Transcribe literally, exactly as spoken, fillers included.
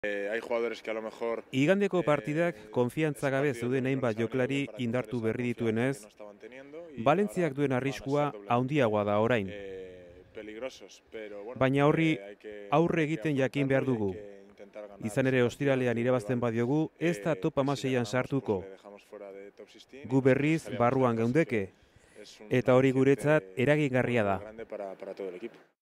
Igandeko partidak konfiantza gabe zeuden hainbat joklari indartu berri dituenez, Valentziak duen arriskua handiagoa da orain. Baina horri aurre egiten jakin behar dugu. Izan ere ostiralean irabazten badiogu, ez da top hamaseian sartuko. Gu berriz barruan geundeke, eta hori guretzat eragingarria da.